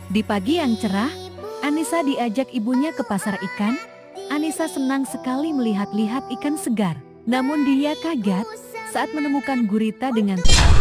Di pagi yang cerah, Anissa diajak ibunya ke pasar ikan. Anissa senang sekali melihat-lihat ikan segar. Namun dia kaget saat menemukan gurita dengan...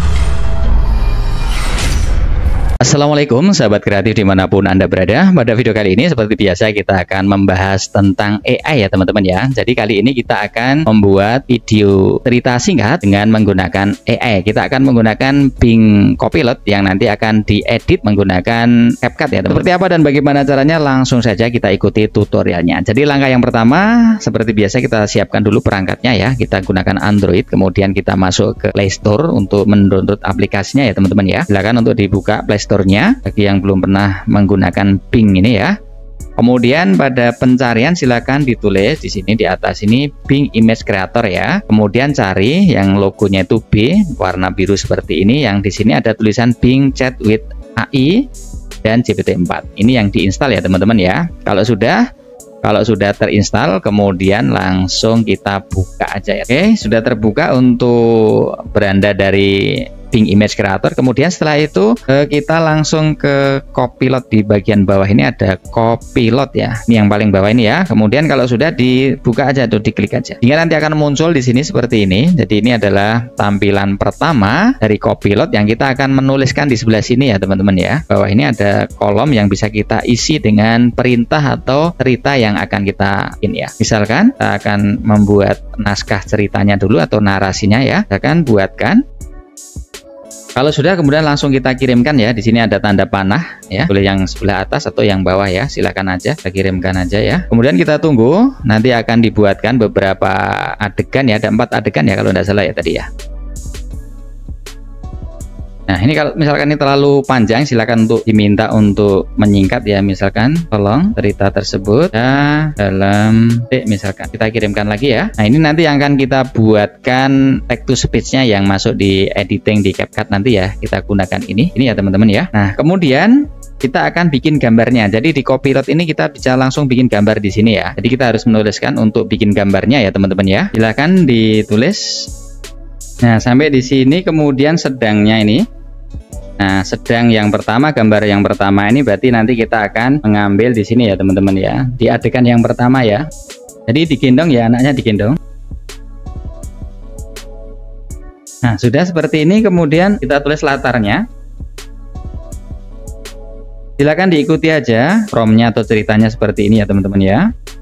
Assalamualaikum sahabat kreatif dimanapun Anda berada. Pada video kali ini seperti biasa kita akan membahas tentang AI ya teman-teman ya. Jadi kali ini kita akan membuat video cerita singkat dengan menggunakan AI. Kita akan menggunakan Bing Copilot yang nanti akan diedit menggunakan CapCut ya teman-teman. Seperti apa dan bagaimana caranya, langsung saja kita ikuti tutorialnya. Jadi langkah yang pertama seperti biasa kita siapkan dulu perangkatnya ya. Kita gunakan Android, kemudian kita masuk ke Play Store untuk mendownload aplikasinya ya teman-teman ya. Silakan untuk dibuka Play Store-nya bagi yang belum pernah menggunakan Bing ini ya. Kemudian pada pencarian silakan ditulis di sini di atas ini Bing Image Creator ya. Kemudian cari yang logonya itu B warna biru seperti ini, yang di sini ada tulisan Bing Chat with AI dan GPT-4. Ini yang diinstal ya teman-teman ya. Kalau sudah terinstall, kemudian langsung kita buka aja ya. Oke, sudah terbuka untuk beranda dari Bing Image Creator. Kemudian setelah itu kita langsung ke Copilot. Di bagian bawah ini ada Copilot ya. Ini yang paling bawah ini ya. Kemudian kalau sudah dibuka aja tuh, diklik aja. Hingga nanti akan muncul di sini seperti ini. Jadi ini adalah tampilan pertama dari Copilot yang kita akan menuliskan di sebelah sini ya teman-teman ya. Bawah ini ada kolom yang bisa kita isi dengan perintah atau cerita yang akan kita ini ya. Misalkan kita akan membuat naskah ceritanya dulu atau narasinya ya. Silakan buatkan. Kalau sudah, kemudian langsung kita kirimkan ya. Di sini ada tanda panah ya. Boleh yang sebelah atas atau yang bawah ya. Silakan aja, kita kirimkan aja ya. Kemudian kita tunggu. Nanti akan dibuatkan beberapa adegan ya. Ada 4 adegan ya kalau tidak salah ya tadi ya. Nah ini kalau misalkan ini terlalu panjang, silakan untuk diminta untuk menyingkat ya. Misalkan tolong cerita tersebut ya dalam misalkan kita kirimkan lagi ya. Nah ini nanti yang akan kita buatkan text to speech-nya yang masuk di editing di CapCut nanti ya. Kita gunakan ini ya teman-teman ya. Nah kemudian kita akan bikin gambarnya. Jadi di Copilot ini kita bisa langsung bikin gambar di sini ya. Jadi kita harus menuliskan untuk bikin gambarnya ya teman-teman ya. Silakan ditulis. Nah sampai di sini, kemudian sedangnya ini. Nah sedang yang pertama, gambar yang pertama ini berarti nanti kita akan mengambil di sini ya teman-teman ya, di adegan yang pertama ya. Jadi digendong ya, anaknya digendong. Nah sudah seperti ini, kemudian kita tulis latarnya. Silakan diikuti aja prompt-nya atau ceritanya seperti ini ya teman-teman ya.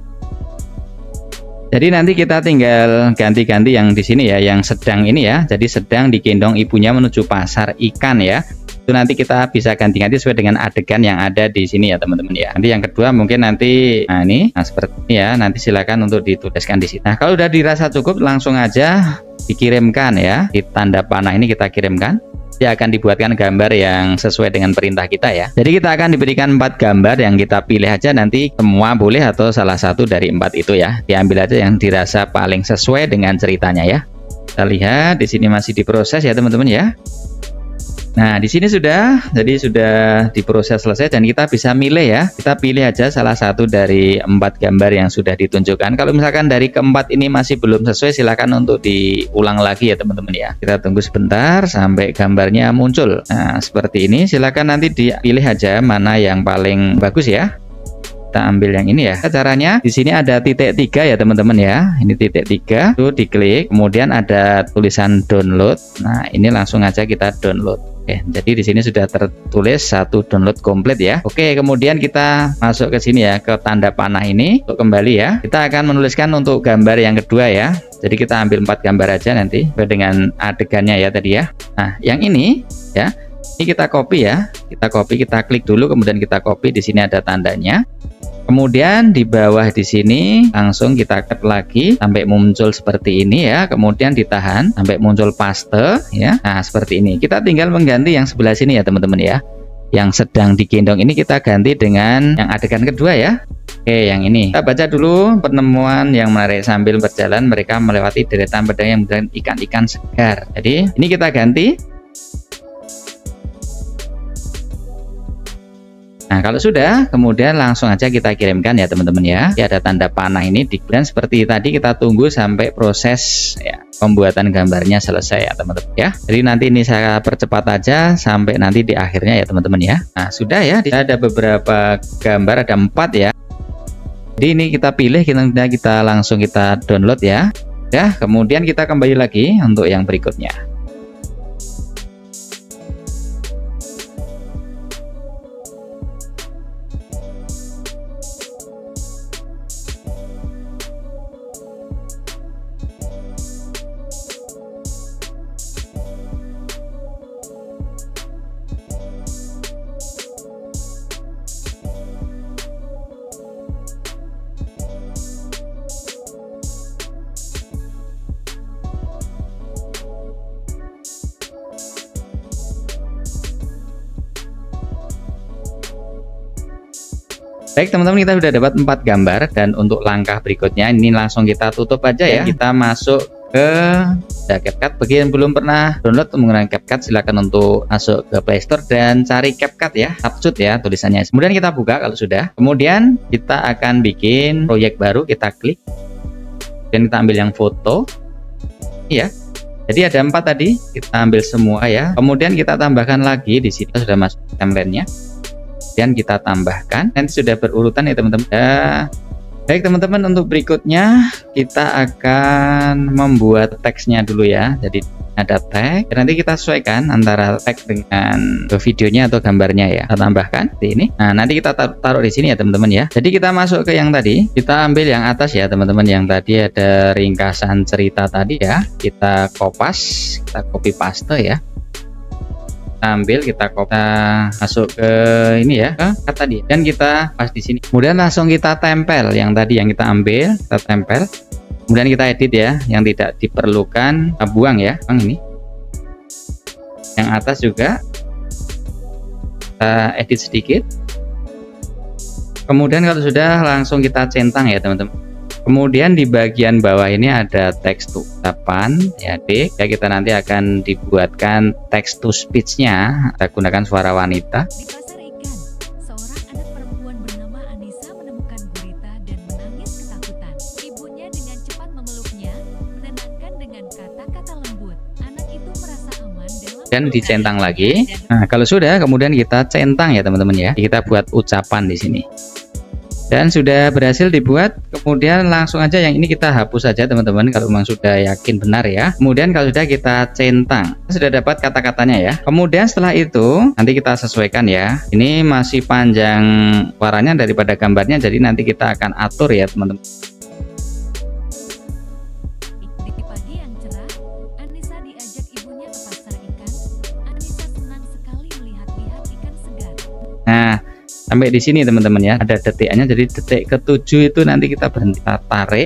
Jadi nanti kita tinggal ganti-ganti yang di sini ya, yang sedang ini ya. Jadi sedang digendong ibunya menuju pasar ikan ya. Itu nanti kita bisa ganti-ganti sesuai dengan adegan yang ada di sini ya teman-teman ya. Nanti yang kedua mungkin nanti seperti ini ya. Nanti silakan untuk dituliskan di sini. Nah kalau udah dirasa cukup, langsung aja dikirimkan ya. Di tanda panah ini kita kirimkan. Dia akan dibuatkan gambar yang sesuai dengan perintah kita ya. Jadi kita akan diberikan 4 gambar yang kita pilih aja, nanti semua boleh atau salah satu dari 4 itu ya. Diambil aja yang dirasa paling sesuai dengan ceritanya ya. Kita lihat di sini masih diproses ya teman-teman ya. Nah di sini sudah diproses selesai dan kita bisa milih ya. Kita pilih aja salah satu dari 4 gambar yang sudah ditunjukkan. Kalau misalkan dari keempat ini masih belum sesuai, silakan untuk diulang lagi ya teman-teman ya. Kita tunggu sebentar sampai gambarnya muncul. Nah seperti ini, silakan nanti dipilih aja mana yang paling bagus ya. Kita ambil yang ini ya. Caranya di sini ada titik 3 ya teman-teman ya. Ini titik 3 itu diklik, kemudian ada tulisan download. Nah ini langsung aja kita download. Oke, jadi di sini sudah tertulis 1 download komplit ya. Oke, kemudian kita masuk ke sini ya, ke tanda panah ini untuk kembali ya. Kita akan menuliskan untuk gambar yang kedua ya. Jadi kita ambil 4 gambar aja nanti dengan adegannya ya tadi ya. Nah yang ini ya, ini kita copy ya. Kita copy, kita klik dulu, kemudian kita copy. Di sini ada tandanya. Kemudian di bawah di sini langsung kita cut lagi sampai muncul seperti ini ya. Kemudian ditahan sampai muncul paste ya. Nah seperti ini. Kita tinggal mengganti yang sebelah sini ya teman-teman ya. Yang sedang digendong ini kita ganti dengan yang adegan kedua ya. Oke, yang ini kita baca dulu. Penemuan yang menarik sambil berjalan, mereka melewati deretan pedang yang berjalan ikan-ikan segar. Jadi ini kita ganti. Nah kalau sudah, kemudian langsung aja kita kirimkan ya teman-teman ya. Ada tanda panah ini, kemudian seperti tadi kita tunggu sampai proses ya. pembuatan gambarnya selesai ya teman-teman ya. Jadi nanti ini saya percepat aja sampai nanti di akhirnya ya teman-teman ya. Nah sudah ya, ada beberapa gambar, ada 4 ya. Jadi ini kita pilih, kita langsung kita download ya. Ya, kemudian kita kembali lagi untuk yang berikutnya. Baik teman-teman, kita sudah dapat 4 gambar dan untuk langkah berikutnya ini langsung kita tutup aja ya. Kita masuk ke CapCut. Bagi yang belum pernah download menggunakan CapCut, silakan untuk masuk ke Play Store dan cari CapCut ya, Subcut ya tulisannya. Kemudian kita buka kalau sudah. Kemudian kita akan bikin proyek baru, kita klik dan kita ambil yang foto. Iya. Jadi ada 4 tadi, kita ambil semua ya. Kemudian kita tambahkan lagi di sini sudah masuk template-nya. Dan kita tambahkan, nanti sudah berurutan ya teman-teman ya. Baik teman-teman, untuk berikutnya kita akan membuat teksnya dulu ya. Jadi ada tag, nanti kita sesuaikan antara tag dengan videonya atau gambarnya ya. Kita tambahkan di ini. Nah nanti kita taruh di sini ya teman-teman ya. Jadi kita masuk ke yang tadi, kita ambil yang atas ya teman-teman. Yang tadi ada ringkasan cerita tadi ya. Kita kopas, kita copy paste ya. Ambil, kita masuk ke ini ya, ke tadi, dan kita pas di sini. Kemudian langsung kita tempel yang tadi yang kita ambil, kita tempel. Kemudian kita edit ya, yang tidak diperlukan kita buang ya, ini. Yang atas juga kita edit sedikit. Kemudian kalau sudah langsung kita centang ya teman-teman. Kemudian di bagian bawah ini ada text to ucapan ya, ya kita nanti akan dibuatkan text to speech-nya. Kita gunakan suara wanita. Di pasar ikan, seorang anak perempuan bernama Anissa menemukan gurita dan menangis ketakutan. Ibunya dengan cepat memeluknya, menenangkan dengan kata-kata lembut. Anak itu merasa aman dalam dan dicentang lagi. Nah, kalau sudah kemudian kita centang ya teman-teman ya. Kita buat ucapan di sini. Dan sudah berhasil dibuat, kemudian langsung aja yang ini kita hapus saja teman-teman kalau memang sudah yakin benar ya. Kemudian kalau sudah kita centang, sudah dapat kata-katanya ya. Kemudian setelah itu nanti kita sesuaikan ya. Ini masih panjang suaranya daripada gambarnya, jadi nanti kita akan atur ya teman-teman. Di pagi yang cerah, Anissa diajak ibunya ke pasar ikan. Anissa senang sekali melihat-lihat ikan segar. Nah, sampai di sini teman-teman ya, ada detiknya. Jadi detik ke-7 itu nanti kita berhenti, kita tarik.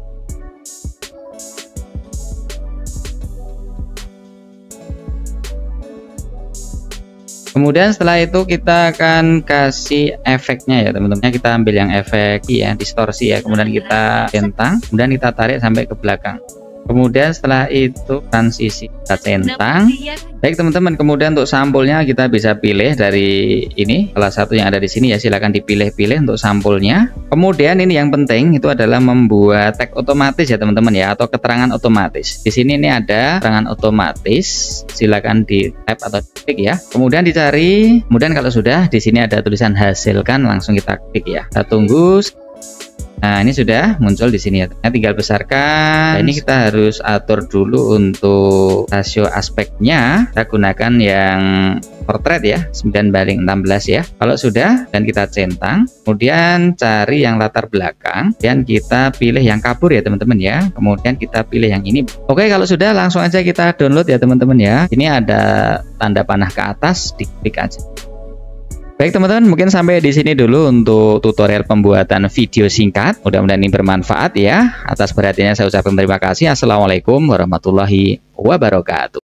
Kemudian setelah itu kita akan kasih efeknya ya teman-teman. Kita ambil yang efek ya, distorsi ya. Kemudian kita centang, kemudian kita tarik sampai ke belakang. Kemudian setelah itu transisi kita centang. Baik teman-teman, kemudian untuk sampulnya kita bisa pilih dari ini, salah satu yang ada di sini ya, silahkan dipilih-pilih untuk sampulnya. Kemudian ini yang penting itu adalah membuat tag otomatis ya teman-teman ya, atau keterangan otomatis. Di sini ini ada keterangan otomatis, silahkan di tab atau klik ya. Kemudian dicari, kemudian kalau sudah di sini ada tulisan hasilkan, langsung kita klik ya. Kita tunggu. Nah ini sudah muncul di sini ya. Nah, tinggal besarkan. Nah, ini kita harus atur dulu untuk rasio aspeknya. Kita gunakan yang portrait ya, 9:16 ya. Kalau sudah dan kita centang, kemudian cari yang latar belakang dan kita pilih yang kabur ya teman-teman ya. Kemudian kita pilih yang ini. Oke, kalau sudah langsung aja kita download ya teman-teman ya. Ini ada tanda panah ke atas, diklik aja. Baik teman-teman, mungkin sampai di sini dulu untuk tutorial pembuatan video singkat. Mudah-mudahan ini bermanfaat ya. Atas perhatiannya saya ucapkan terima kasih. Assalamualaikum warahmatullahi wabarakatuh.